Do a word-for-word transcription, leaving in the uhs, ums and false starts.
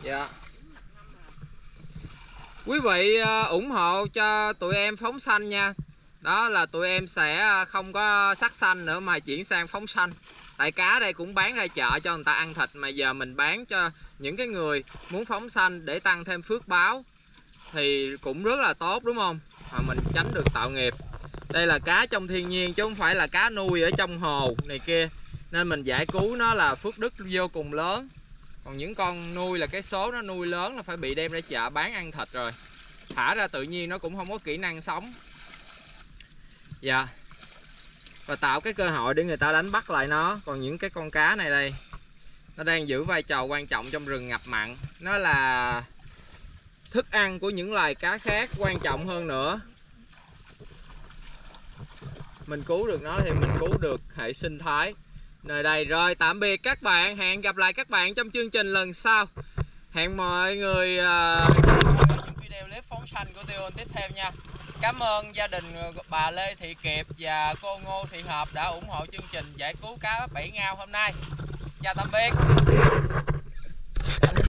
Dạ. Quý vị ủng hộ cho tụi em phóng xanh nha. Đó là tụi em sẽ không có sắc xanh nữa mà chuyển sang phóng xanh. Tại cá đây cũng bán ra chợ cho người ta ăn thịt, mà giờ mình bán cho những cái người muốn phóng xanh để tăng thêm phước báo thì cũng rất là tốt, đúng không? Mà mình tránh được tạo nghiệp. Đây là cá trong thiên nhiên chứ không phải là cá nuôi ở trong hồ này kia, nên mình giải cứu nó là phước đức vô cùng lớn. Còn những con nuôi là cái số nó nuôi lớn là phải bị đem ra chợ bán ăn thịt rồi. Thả ra tự nhiên nó cũng không có kỹ năng sống. Dạ. Và tạo cái cơ hội để người ta đánh bắt lại nó. Còn những cái con cá này đây, nó đang giữ vai trò quan trọng trong rừng ngập mặn. Nó là thức ăn của những loài cá khác, quan trọng hơn nữa. Mình cứu được nó thì mình cứu được hệ sinh thái nơi đây. Rồi tạm biệt các bạn, hẹn gặp lại các bạn trong chương trình lần sau. Hẹn mọi người uh, những video clip phóng xanh của Tiêu tiếp theo nha. Cảm ơn gia đình bà Lê Thị Kiệp và cô Ngô Thị Hợp đã ủng hộ chương trình giải cứu cá Bảy Ngao hôm nay. Chào tạm biệt.